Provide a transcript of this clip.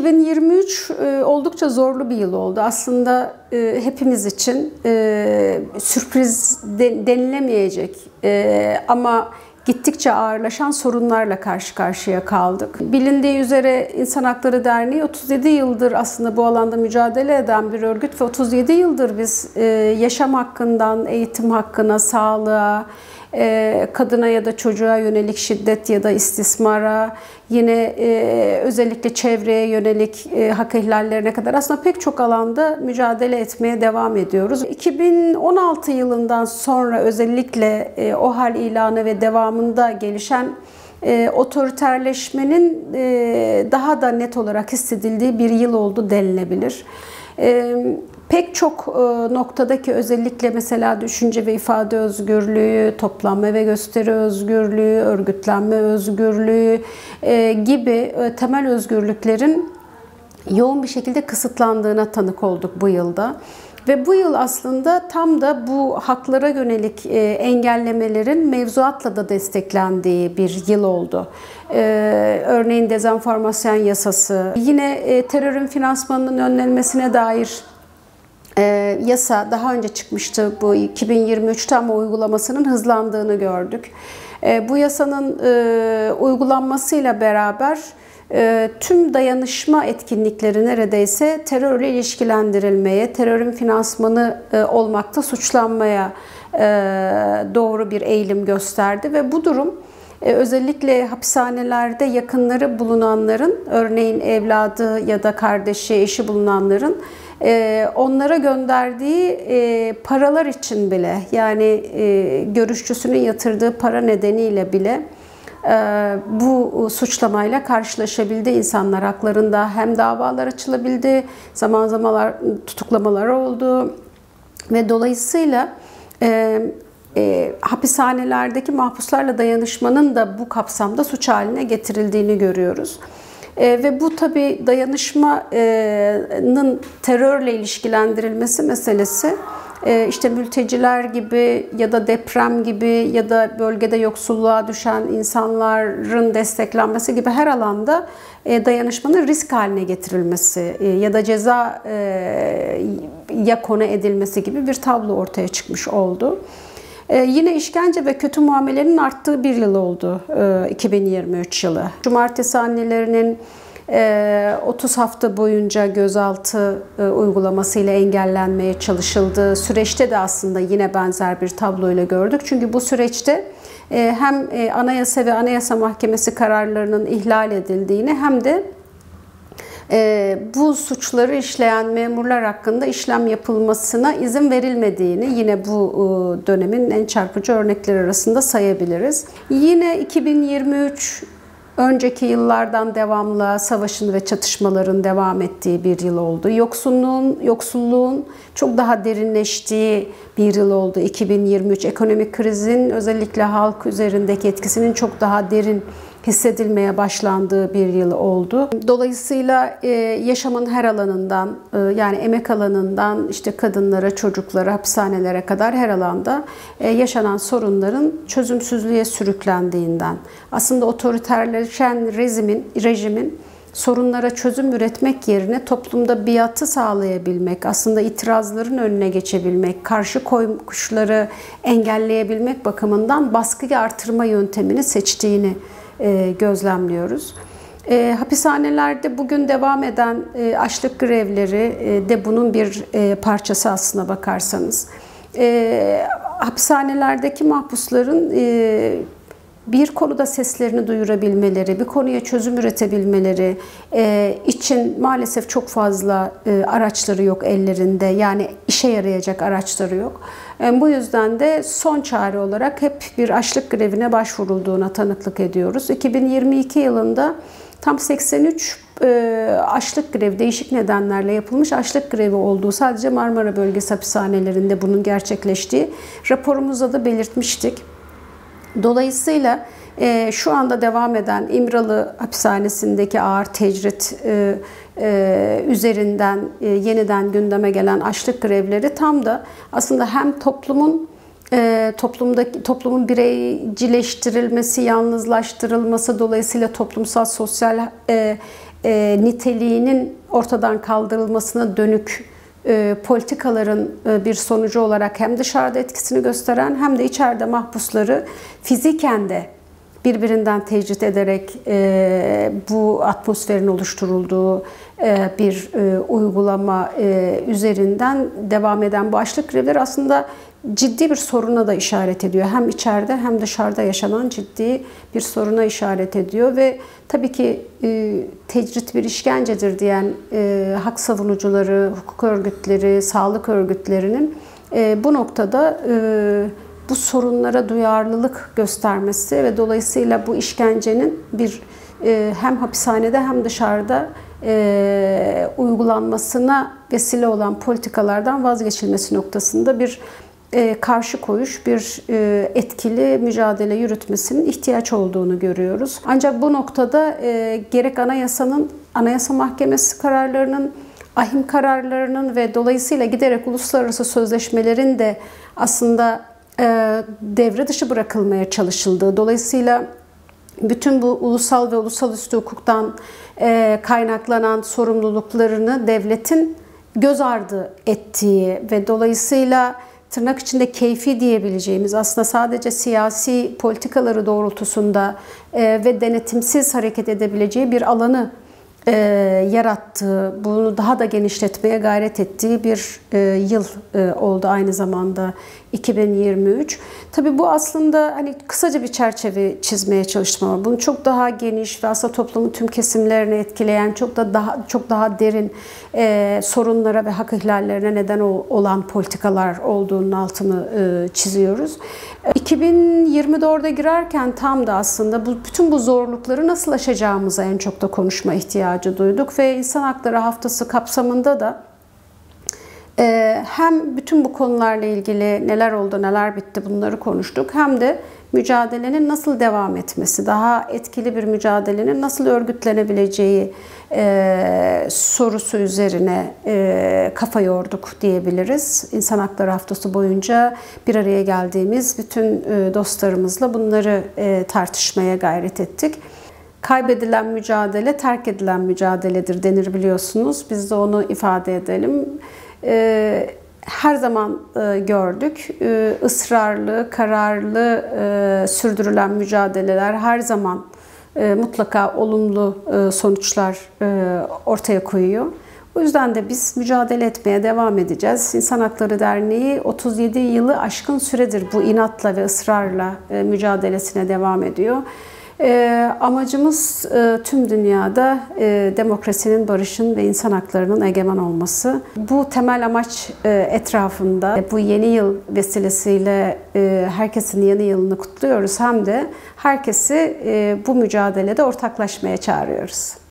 2023 oldukça zorlu bir yıl oldu. Aslında hepimiz için sürpriz denilemeyecek ama gittikçe ağırlaşan sorunlarla karşı karşıya kaldık. Bilindiği üzere İnsan Hakları Derneği 37 yıldır aslında bu alanda mücadele eden bir örgüt ve 37 yıldır biz yaşam hakkından eğitim hakkına, sağlığa, kadına ya da çocuğa yönelik şiddet ya da istismara, yine özellikle çevreye yönelik hak ihlallerine kadar aslında pek çok alanda mücadele etmeye devam ediyoruz. 2016 yılından sonra özellikle OHAL ilanı ve devamında gelişen otoriterleşmenin daha da net olarak hissedildiği bir yıl oldu denilebilir. Pek çok noktadaki özellikle mesela düşünce ve ifade özgürlüğü, toplanma ve gösteri özgürlüğü, örgütlenme özgürlüğü gibi temel özgürlüklerin yoğun bir şekilde kısıtlandığına tanık olduk bu yılda. Ve bu yıl aslında tam da bu haklara yönelik engellemelerin mevzuatla da desteklendiği bir yıl oldu. Örneğin dezenformasyon yasası, yine terörün finansmanının önlenmesine dair yasa daha önce çıkmıştı, bu 2023'te ama uygulamasının hızlandığını gördük. Bu yasanın uygulanmasıyla beraber tüm dayanışma etkinlikleri neredeyse terörle ilişkilendirilmeye, terörün finansmanı olmakta suçlanmaya doğru bir eğilim gösterdi ve bu durum özellikle hapishanelerde yakınları bulunanların, örneğin evladı ya da kardeşi, eşi bulunanların onlara gönderdiği paralar için bile, yani görüşçüsünün yatırdığı para nedeniyle bile bu suçlamayla karşılaşabildi insanlar. Haklarında hem davalar açılabildi, zaman zaman tutuklamalar oldu ve dolayısıyla hapishanelerdeki mahpuslarla dayanışmanın da bu kapsamda suç haline getirildiğini görüyoruz. Ve bu tabii dayanışmanın terörle ilişkilendirilmesi meselesi, işte mülteciler gibi ya da deprem gibi ya da bölgede yoksulluğa düşen insanların desteklenmesi gibi her alanda dayanışmanın risk haline getirilmesi ya da cezaya konu edilmesi gibi bir tablo ortaya çıkmış oldu. Yine işkence ve kötü muamelenin arttığı bir yıl oldu 2023 yılı. Cumartesi annelerinin 30 hafta boyunca gözaltı uygulamasıyla engellenmeye çalışıldığı süreçte de aslında yine benzer bir tabloyla gördük. Çünkü bu süreçte hem Anayasa ve Anayasa Mahkemesi kararlarının ihlal edildiğini hem de bu suçları işleyen memurlar hakkında işlem yapılmasına izin verilmediğini yine bu dönemin en çarpıcı örnekleri arasında sayabiliriz. Yine 2023 önceki yıllardan devamlı savaşın ve çatışmaların devam ettiği bir yıl oldu. Yoksulluğun çok daha derinleştiği bir yıl oldu 2023. Ekonomik krizin özellikle halk üzerindeki etkisinin çok daha derin hissedilmeye başlandığı bir yıl oldu. Dolayısıyla yaşamın her alanından, yani emek alanından işte kadınlara, çocuklara, hapishanelere kadar her alanda yaşanan sorunların çözümsüzlüğe sürüklendiğinden, aslında otoriterleşen rejimin sorunlara çözüm üretmek yerine toplumda biatı sağlayabilmek, aslında itirazların önüne geçebilmek, karşı koymuşları engelleyebilmek bakımından baskıyı artırma yöntemini seçtiğini gözlemliyoruz. Hapishanelerde bugün devam eden açlık grevleri de bunun bir parçası aslına bakarsanız. Hapishanelerdeki mahpusların bir konuda seslerini duyurabilmeleri, bir konuya çözüm üretebilmeleri için maalesef çok fazla araçları yok ellerinde. Yani işe yarayacak araçları yok. Bu yüzden de son çare olarak hep bir açlık grevine başvurulduğuna tanıklık ediyoruz. 2022 yılında tam 83 açlık grevi, değişik nedenlerle yapılmış açlık grevi olduğu, sadece Marmara Bölgesi hapishanelerinde bunun gerçekleştiği raporumuzda da belirtmiştik. Dolayısıyla şu anda devam eden İmralı hapishanesindeki ağır tecrit üzerinden yeniden gündeme gelen açlık grevleri tam da aslında hem toplumun bireycileştirilmesi, yalnızlaştırılması, dolayısıyla toplumsal sosyal niteliğinin ortadan kaldırılmasına dönük politikaların bir sonucu olarak hem dışarıda etkisini gösteren hem de içeride mahpusları fiziken de birbirinden tecrit ederek bu atmosferin oluşturulduğu bir uygulama üzerinden devam eden bu açlık grevleri aslında ciddi bir soruna da işaret ediyor. Hem içeride hem dışarıda yaşanan ciddi bir soruna işaret ediyor ve tabii ki tecrit bir işkencedir diyen hak savunucuları, hukuk örgütleri, sağlık örgütlerinin bu noktada bu sorunlara duyarlılık göstermesi ve dolayısıyla bu işkencenin bir hem hapishanede hem dışarıda uygulanmasına vesile olan politikalardan vazgeçilmesi noktasında bir karşı koyuş, bir etkili mücadele yürütmesinin ihtiyaç olduğunu görüyoruz. Ancak bu noktada gerek anayasanın, Anayasa Mahkemesi kararlarının, ahim kararlarının ve dolayısıyla giderek uluslararası sözleşmelerin de aslında devre dışı bırakılmaya çalışıldığı, dolayısıyla bütün bu ulusal ve uluslararası hukuktan kaynaklanan sorumluluklarını devletin göz ardı ettiği ve dolayısıyla tırnak içinde keyfi diyebileceğimiz aslında sadece siyasi politikaları doğrultusunda ve denetimsiz hareket edebileceği bir alanı yarattığı, bunu daha da genişletmeye gayret ettiği bir yıl oldu aynı zamanda 2023. Tabii bu aslında hani kısaca bir çerçeve çizmeye çalıştım ama bunun çok daha geniş ve aslında toplumun tüm kesimlerini etkileyen çok daha derin sorunlara ve hak ihlallerine neden olan politikalar olduğunun altını çiziyoruz. 2024'e girerken tam da aslında bütün bu zorlukları nasıl aşacağımıza en çok da konuşma ihtiyacı duyduk ve İnsan Hakları Haftası kapsamında da hem bütün bu konularla ilgili neler oldu, neler bitti bunları konuştuk, hem de mücadelenin nasıl devam etmesi, daha etkili bir mücadelenin nasıl örgütlenebileceği sorusu üzerine kafa yorduk diyebiliriz. İnsan Hakları Haftası boyunca bir araya geldiğimiz bütün dostlarımızla bunları tartışmaya gayret ettik. Kaybedilen mücadele terk edilen mücadeledir denir biliyorsunuz. Biz de onu ifade edelim. Her zaman gördük. Israrlı, kararlı sürdürülen mücadeleler her zaman mutlaka olumlu sonuçlar ortaya koyuyor. O yüzden de biz mücadele etmeye devam edeceğiz. İnsan Hakları Derneği 37 yılı aşkın süredir bu inatla ve ısrarla mücadelesine devam ediyor. Amacımız tüm dünyada demokrasinin, barışın ve insan haklarının egemen olması. Bu temel amaç etrafında bu yeni yıl vesilesiyle herkesin yeni yılını kutluyoruz. Hem de herkesi bu mücadelede ortaklaşmaya çağırıyoruz.